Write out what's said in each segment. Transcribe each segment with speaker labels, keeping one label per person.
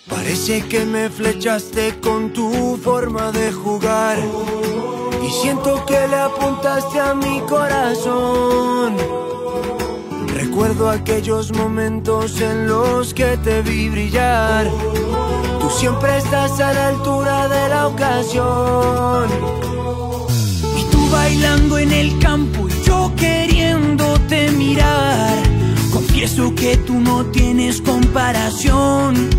Speaker 1: Parece que me flechaste con tu forma de jugar y siento que le apuntaste a mi corazón. Recuerdo aquellos momentos en los que te vi brillar. Tú siempre estás a la altura de la ocasión.
Speaker 2: Y tú bailando en el campo y yo queriéndote mirar. Confieso que tú no tienes comparación.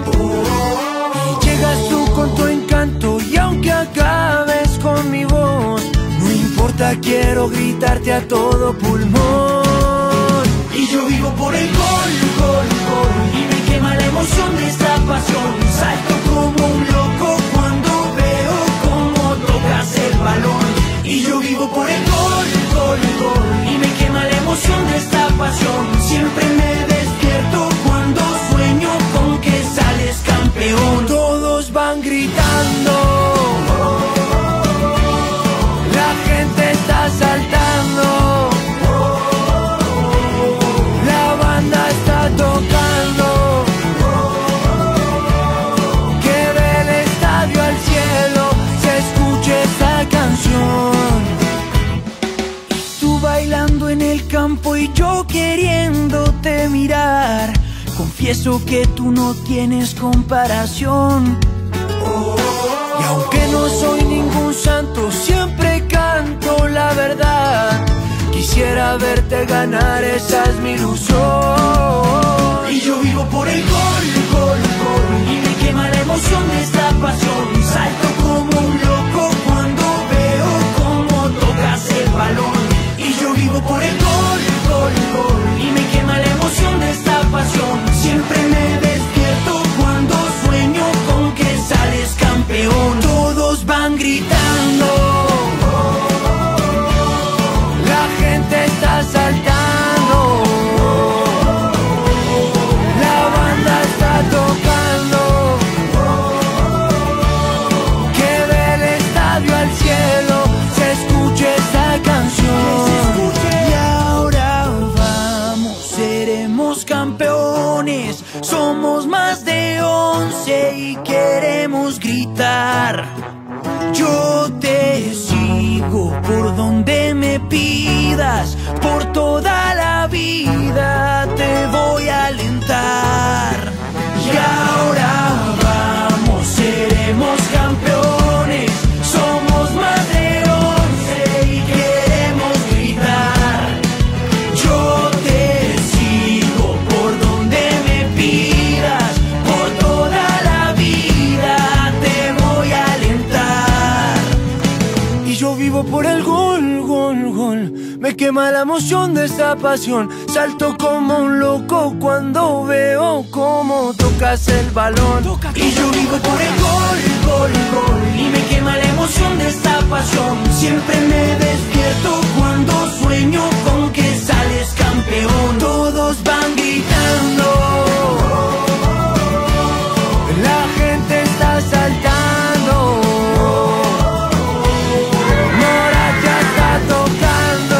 Speaker 1: Y llegas tú con tu encanto y aunque acabes con mi voz, no importa, quiero gritarte a todo pulmón.
Speaker 2: Y yo vivo por el gol, gol, gol, y me quema la emoción de esta pasión. Salto como un loco cuando veo cómo tocas el balón. Y yo vivo por el gol, gol, gol, y me quema la emoción de esta pasión. Siempre me despierto cuando sueño con que sales campeón.
Speaker 1: Todos van gritando, la gente está saltando, la banda está tocando, que del estadio al cielo se escuche esta canción.
Speaker 2: Tú bailando en el campo y yo queriéndote mirar. Confieso que tú no tienes comparación.
Speaker 1: Y aunque no soy ningún santo, siempre canto la verdad. Quisiera verte ganar, esa es mi ilusión.
Speaker 2: Y yo vivo por el gol, gol, gol, y me quema la emoción de esta pasión. Salto como un loco cuando veo cómo tocas el balón. Y yo vivo por el gol, gol, gol, y me quema la emoción de esta pasión. Siempre me despierto cuando sueño con que sales campeón.
Speaker 1: Todos van gritando, la gente está saltando, la banda está tocando, que del estadio al cielo se escuche esta canción.
Speaker 2: Y ahora vamos, seremos campeones. Somos más de 11 y queremos gritar. Yo te sigo por donde me pidas, por toda la vida te voy a alentar. Y ahora vamos, seremos campeones. Somos más de 11 y queremos gritar. Yo te sigo por donde me pidas, por toda la vida te voy a alentar.
Speaker 1: Y yo vivo por el gol, gol, gol, me quema la emoción de esta pasión. Salto como un loco cuando veo cómo tocas el balón.
Speaker 2: Y yo vivo por el gol, gol, gol, y me quema la emoción de esta pasión. Siempre me despierto cuando sueño con que sales campeón.
Speaker 1: Todos van gritando, la gente está saltando, Morat ya está tocando,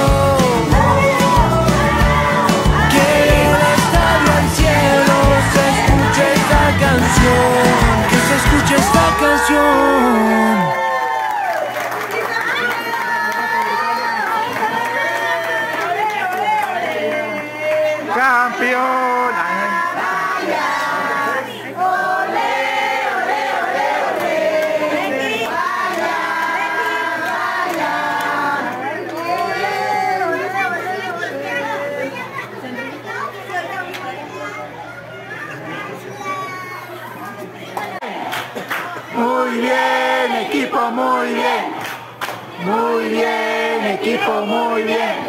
Speaker 1: que del estadio al cielo se escuche esta canción, que se escuche esta canción.
Speaker 3: ¡Campeón! Muy bien, equipo, muy bien. Muy bien, equipo, muy bien.